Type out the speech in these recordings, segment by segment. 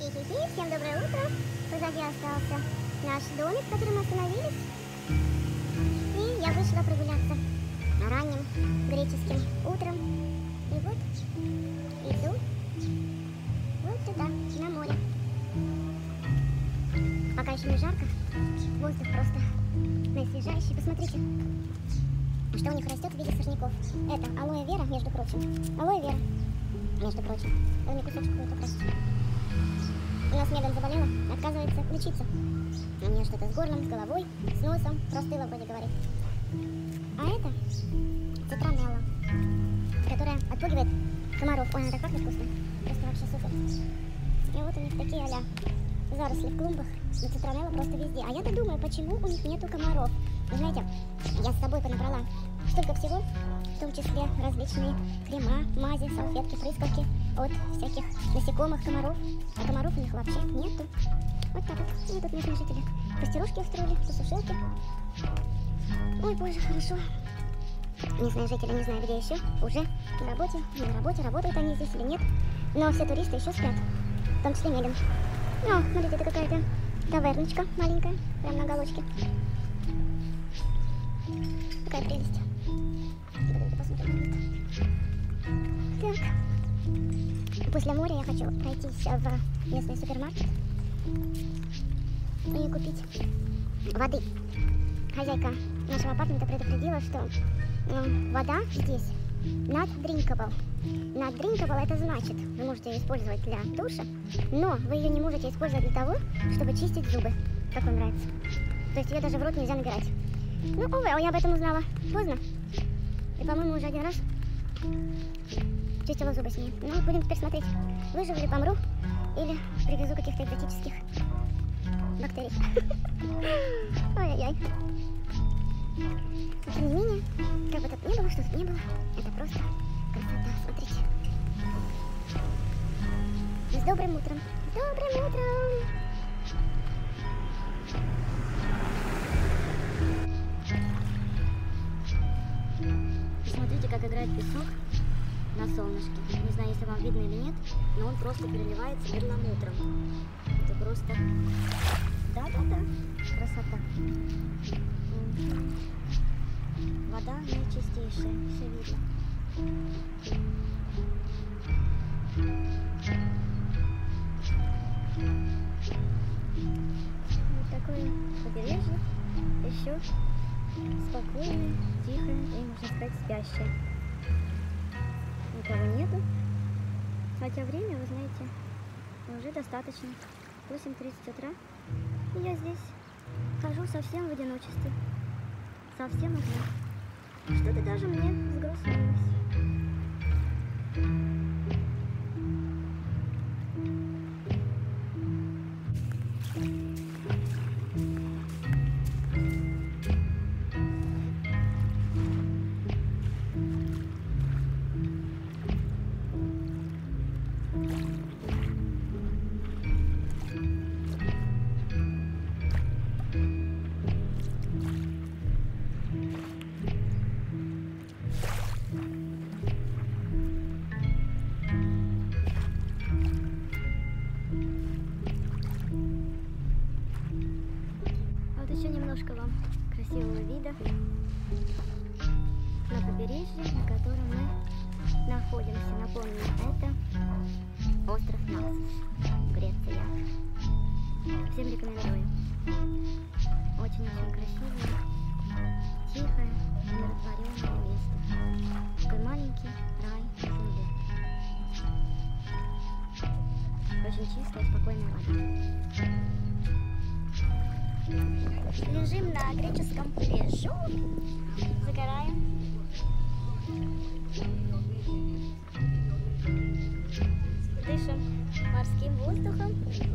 Хи-хи-хи, всем доброе утро. Позади остался наш домик, в котором мы остановились. И я вышла прогуляться ранним греческим утром. И вот иду вот туда, на море. Пока еще не жарко, воздух просто наисвежайший. Посмотрите, что у них растет в виде сорняков. Это алоэ вера, между прочим. Алоэ вера, между прочим. Это мне кусочек будет украсть. У нас Меган заболела, отказывается лечиться. У нее что-то с горлом, с головой, с носом, простыла вроде говорит. А это цитронелла, которая отпугивает комаров. Ой, она так пахнет вкусно. Просто вообще супер. И вот у них такие а-ля заросли в клумбах. И цитронелла просто везде. А я-то думаю, почему у них нету комаров. Вы знаете, я с собой понабрала столько всего, в том числе различные крема, мази, салфетки, прыскалки от всяких насекомых, комаров. А комаров у них вообще нету. Вот так вот. И тут местные жители постирушки устроили, посушилки. Ой, боже, хорошо. Местные жители, не знаю, где еще, уже на работе, не на работе, работают они здесь или нет. Но все туристы еще спят, в том числе Меган. О, смотрите, это какая-то таверночка маленькая, прям на уголочке. Какая прелесть. Давайте посмотрим. Так. После моря я хочу пройтись в местный супермаркет и купить воды. Хозяйка нашего апартамента предупредила, что вода здесь not drinkable. Not drinkable это значит, вы можете ее использовать для душа, но вы ее не можете использовать для того, чтобы чистить зубы, как вам нравится. То есть ее даже в рот нельзя набирать. Ну, увы, я об этом узнала поздно. И, по-моему, уже один раз чистила зубы с ней. Ну, будем теперь смотреть, выживу ли, помру, или привезу каких-то экзотических бактерий. Ой-ой-ой. Но, тем не менее, как бы тут ни было, что тут не было, это просто красота. Смотрите. С добрым утром. Добрым утром. Смотрите, как играет песок на солнышке. Не знаю, если вам видно или нет, но он просто переливается перламутром. Это просто... Да-да-да, красота. Вода наичистейшая, все видно. Вот такое побережье, еще спокойное, тихое и, можно сказать, спящее. Никого нету, хотя время, вы знаете, уже достаточно. 8:30 утра, и я здесь хожу совсем в одиночестве, совсем одна. Что-то даже мне взгрустнулось. Еще немножко вам красивого вида на побережье, на котором мы находимся. Напомню, это остров Наксос, Греция. Всем рекомендую. Очень-очень красивое, тихое, умиротворенное место. Такой маленький рай на земле. Очень чистая, спокойная вода. Лежим на греческом пляжу, загораем. Дышим морским воздухом.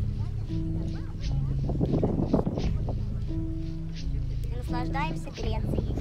И наслаждаемся Грецией.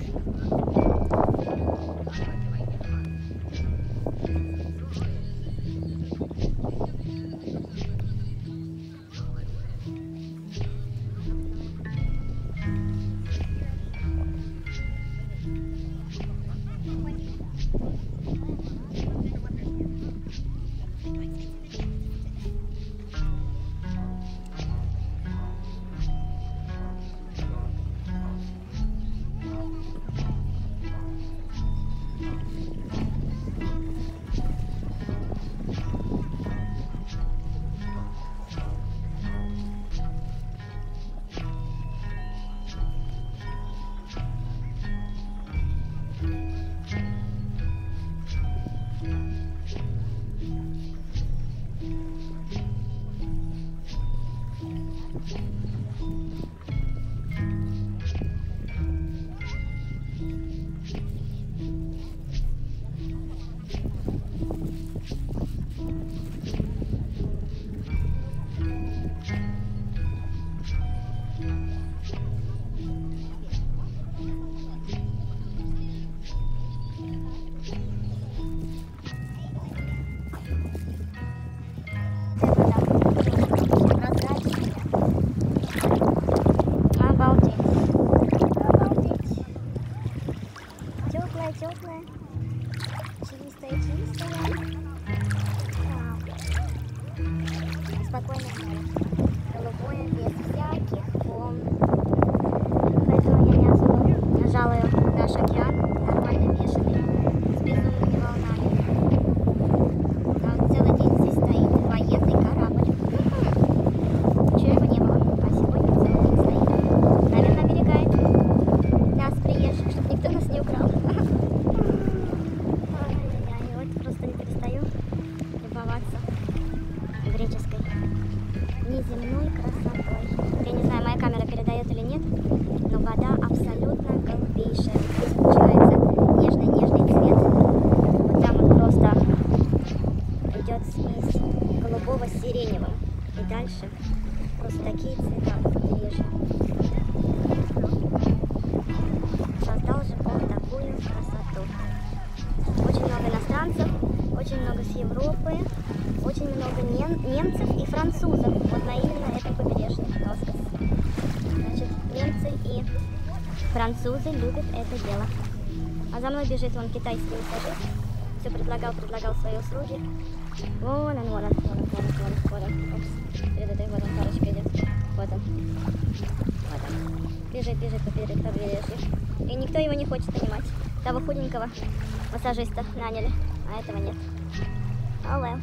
Теплая, чистая. Спокойное море. Голубое, без всяких волн. Поэтому я не особо жалую наш океан. Нормально бешеный, с безумными волнами. А вот целый день здесь стоит военный корабль. Вчера его не было, а сегодня целый день стоит. Наверное, оберегает нас, приезжих, чтобы никто нас не украл. Греческой неземной красотой. Я не знаю, моя камера передает или нет, но вода абсолютно голубейшая. Здесь получается нежный цвет. Вот там вот просто идет смесь голубого с сиреневым. И дальше просто такие цвета побережья. Создал же Бог такую красоту. Очень много иностранцев, очень много с Европы. Очень много немцев и французов вот на именно этом побережье Роскос. Значит, немцы и французы любят это дело. А за мной бежит вон китайский массажист. Все предлагал свои услуги. Вон он. Опс. Перед этой вот он парочка идет. Вот он. Бежит по побережью. И никто его не хочет нанимать. Того худенького массажиста наняли, а этого нет. Алло.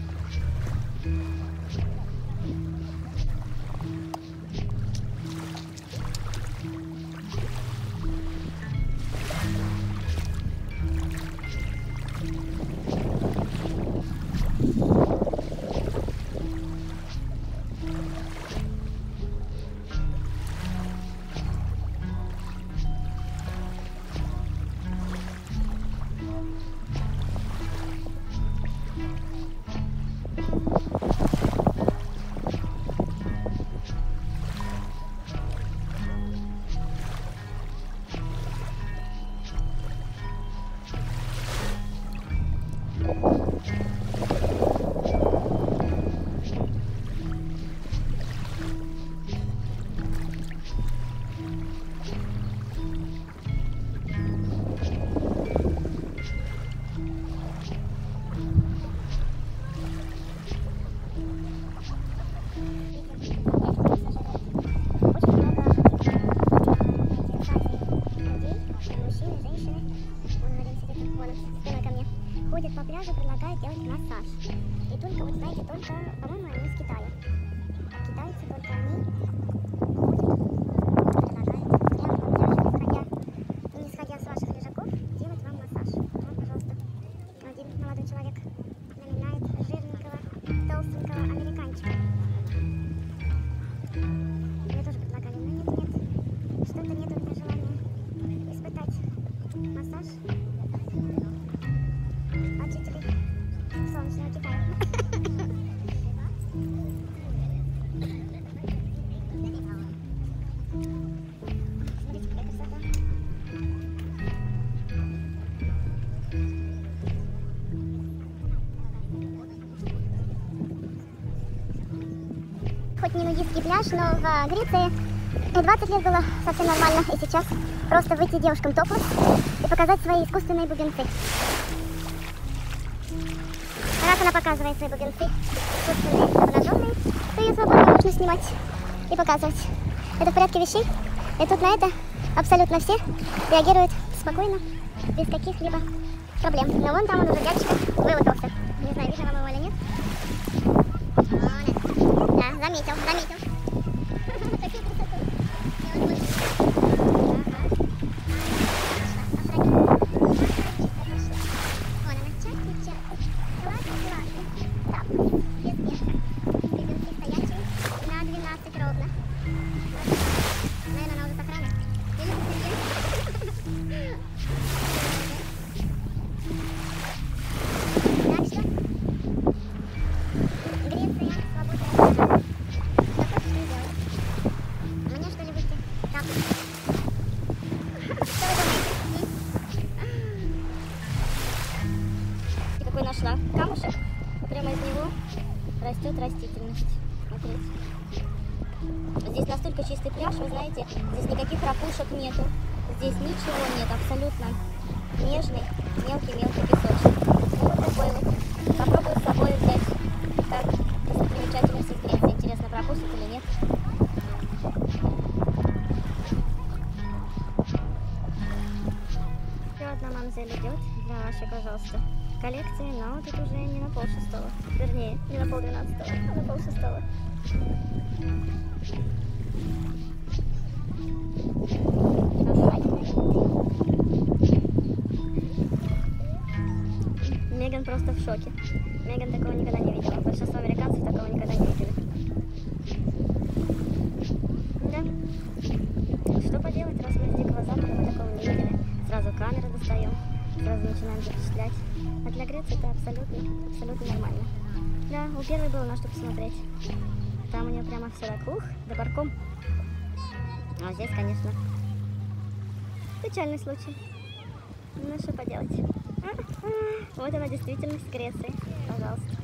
Ходят по пляжу, предлагают делать массаж. И только, вот знаете, только, по-моему, они из Китая. Китайцы, только они предлагают прямо на пляже, не сходя с ваших лежаков, делать вам массаж. Вот, пожалуйста. Один молодой человек наминает жирненького, толстенького американчика. Мне тоже предлагали, но нет. Что-то нет у меня желания испытать массаж от жителей солнечного Китая. Смотрите, какая красота. Хоть не нудистский пляж, но в Греции 20 лет было совсем нормально. И сейчас просто выйти девушкам топлес и показать свои искусственные бубенцы. Раз она показывает свои бубенцы, искусственные, обнаженные, то ее свободно можно снимать и показывать. Это в порядке вещей. И тут на это абсолютно все реагируют спокойно, без каких-либо проблем. Но вон там он уже дядечка вымотался. Не знаю, видно вам его или нет. Да, заметил. Такую красоту. настолько чистый пляж, вы знаете, здесь никаких ракушек нету, здесь ничего нет, абсолютно нежный, мелкий-мелкий песочек. Ну, вот такой вот. Попробую с собой взять как достопримечательность из Греции. Интересно, пропустят или нет. Еще одна мамзель идет для вашей, пожалуйста, коллекции, но тут уже не на 5:30, вернее, не на 11:30, а на 5:30. Меган просто в шоке. Меган такого никогда не видела. Большинство американцев такого никогда не видели. Да. Что поделать, раз мы с Дикого Запада, мы такого не видели. Сразу камеры достаем, сразу начинаем запечатлять. А для Греции это абсолютно нормально. Да, у первой было на что посмотреть. Там у нее прямо все так, до парком. А здесь, конечно, печальный случай. Ну что поделать. Вот она, действительность Греции. Пожалуйста.